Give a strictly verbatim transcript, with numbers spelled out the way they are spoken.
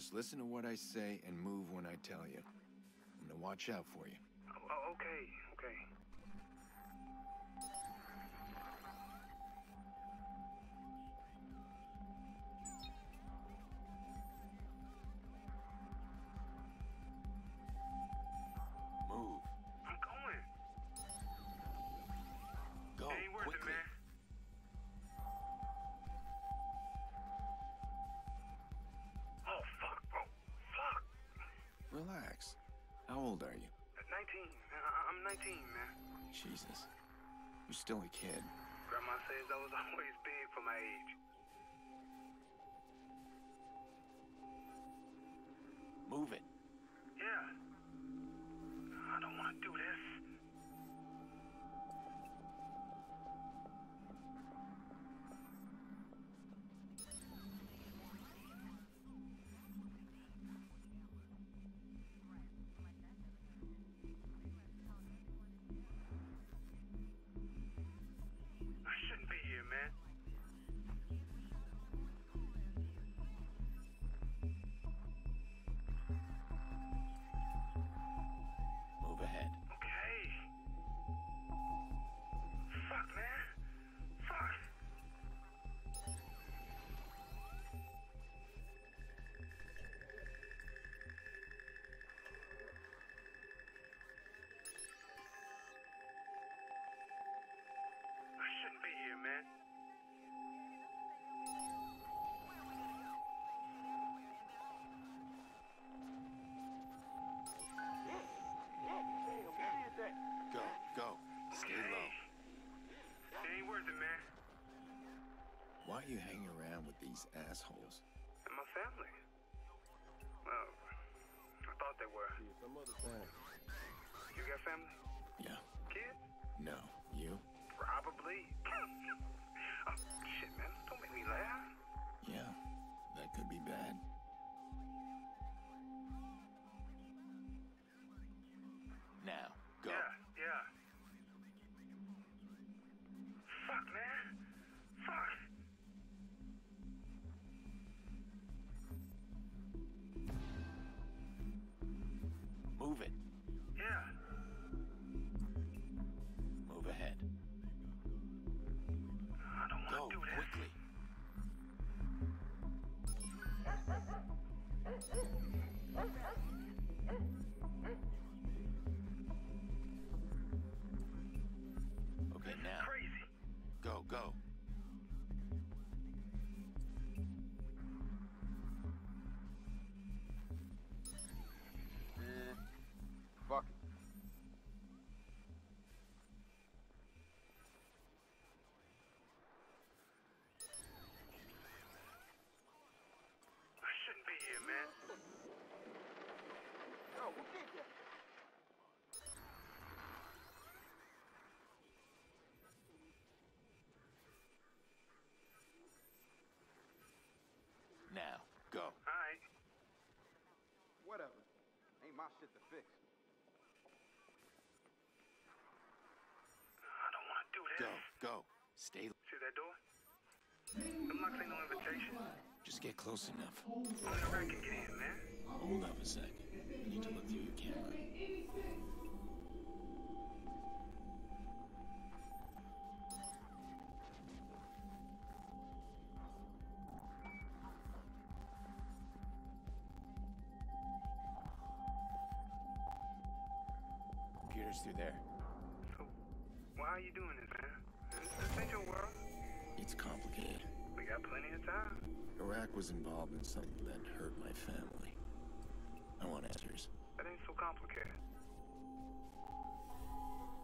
Just listen to what I say and move when I tell you. I'm gonna watch out for you. Oh, oh, okay, okay. Move. I'm going. Go, It ain't worth it, quickly. man. Oh, fuck, bro. Fuck. Relax. How old are you? nineteen, man. I I'm nineteen, man. Jesus. You're still a kid. Grandma says I was always big for my age. Move it. Yeah. I don't want to do this. I shouldn't be here, man. Move ahead. Okay. Fuck, man. Fuck. I shouldn't be here, man. Go, go. Stay low. Hey. It ain't worth it, man. Why are you hanging around with these assholes? And my family. Well, I thought they were. Some other time. You got family? Yeah. Kids? No. You? Probably. Oh, shit, man. Don't make me laugh. Yeah. That could be bad. Now, go. Yeah, yeah. Fuck, man. Fuck. Move it. Yeah. Move ahead. I don't Go, want to do this. quickly. Okay, now. Crazy. Go, go. Eh, fuck it. I shouldn't be here, man. Yo, who did that? Now, go. All right. Whatever. Ain't my shit to fix. I don't want to do this. Go, go. Stay. See that door? Them locks ain't no invitation. Just get close enough. Only a rat can get in, man. Hold up a sec. I need to look through your camera. Computer's through there. So, why are you doing this, man? This ain't your world. It's complicated. We got plenty of time. Iraq was involved in something that hurt my family. I want answers. That ain't so complicated.